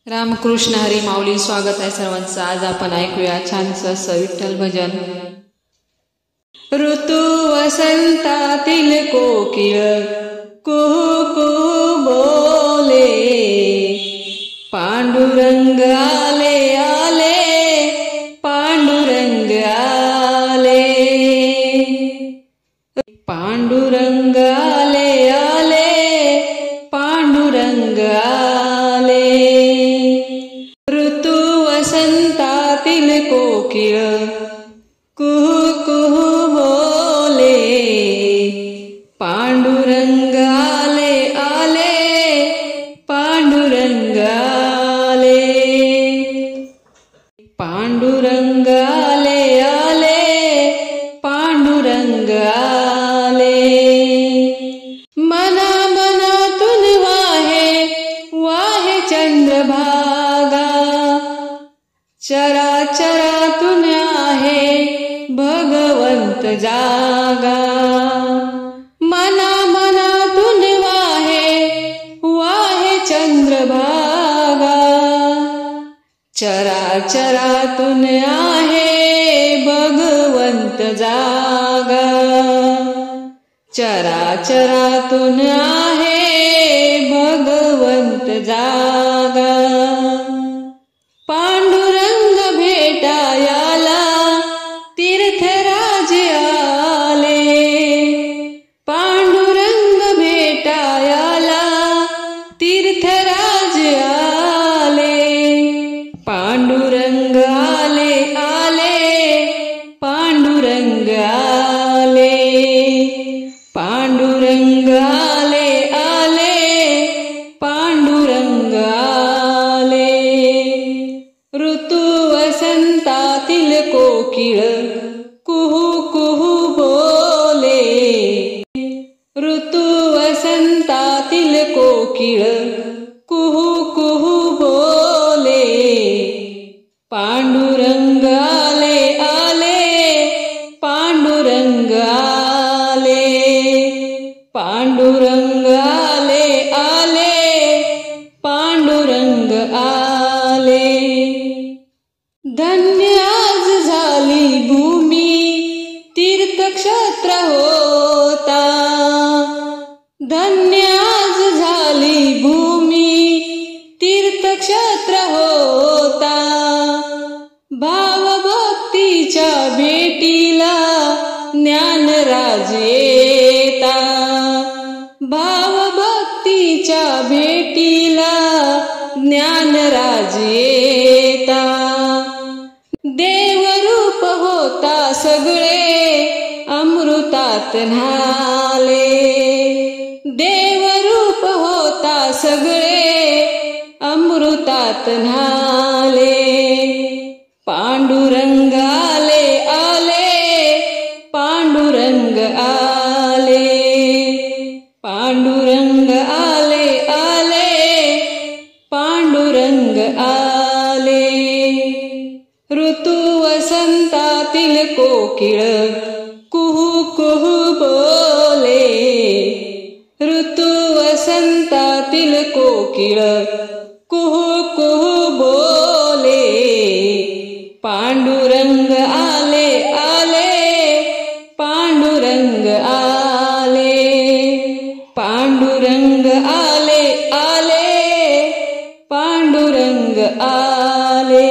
रामकृष्ण हरी माऊली. स्वागत आहे सर्वांचं. आज आपण ऐकूया छानसं असं विठ्ठल भजन. ऋतू वसंतातील कोकिळ कुहू कुहू बोले, पांडुरंग आले आले पांडुरंग आले, पांडुरंग आले आले पांडुरंग आले. ऋतू वसंतातील कोकिळ कुहू कुहू बोले, पांडुरंग आले आले पांडुरंग आले, पांडुरंग आले आले पांडुरंग आले. मना मनातून वाहे वाहे चंद्रभागा, चराचरातून आहे भगवंत जागा. मना मनातून वाहे वाहे चंद्रभागा, चराचरातून आहे भगवंत जागा, चराचरातून आहे भगवंत जागा. पांडुरंग भेटायाला तीर्थराज आले, पांडुरंग भेटायाला तीर्थराज आले, पांडुरंग आले आले पांडुरंग आले, पांडुरंग आले आले पांडुरंग आले. ऋतू वसंतातील कोकिळ कुहू कुहू बोले, ऋतू वसंतातील कोकिळ कुहू कुहू बोले, पांडुरंग आले आले पांडुरंग आले, पांडुरंग आले आले पांडुरंग आले. धन्य आज झाली भूमी तीर्थक्षेत्र होता, धन्य आज झाली भूमी तीर्थक्षेत्र होता. भावभक्तीच्या भेटीला ज्ञानराज येता, भावभक्तीच्या भेटीला ज्ञानराज येता. देवरूप होता सगळे अमृतात न्हाले, देवरूप होता सगळे अमृतात न्हाले. पांडुरंग आले आले पांडुरंग आले, पांडुरंग आले आले पांडुरंग आले. ऋतू वसंतातील कोकिळ कुहू कुहू बोले, ऋतू वसंतातील कोकिळ कुहू कुहू बोले, पांडुरंग आले आले पांडुरंग आले, पांडुरंग आले आले पांडुरंग आले.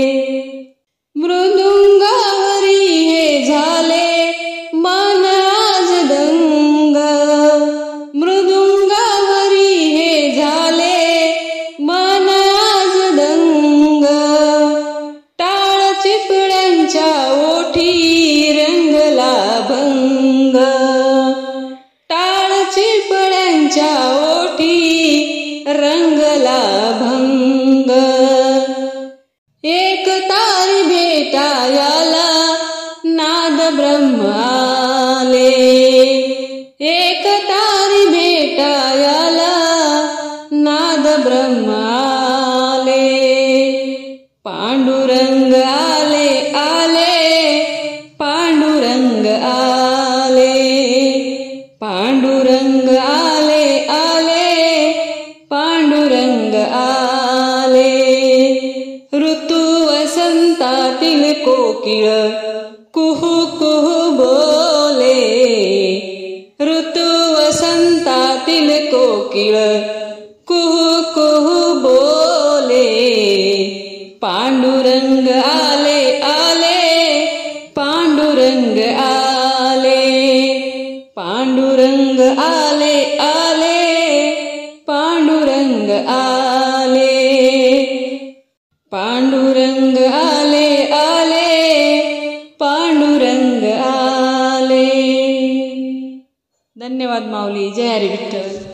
मृदुंगावरी हे झाले मन आज दंग, मृदुंगावरी हे झाले मन आज दंग. टाळ चिपळ्यांच्या ओठी रंगला भंग, टाळ चिपळ्यांच्या ओठी रंगला भंग. एक तारी भेटायाला नाद ब्रह्म आले, एक तारी भेटायाला नाद ब्रह्म आले. पांडुरंग आले आले पांडुरंग आले, पांडुरंग आले आले पांडुरंग आले. कोकिळ कुहू कुहू बोले, ऋतू वसंतातील कोकिळ कुहू कुहू बोले, पांडुरंग आले आले, पांडुरंग आले, पांडुरंग आले आले, पांडुरंग आले, पांडुरंग आले आले, पांडुरंग आले. धन्यवाद माऊली. जय हरी विठ्ठल.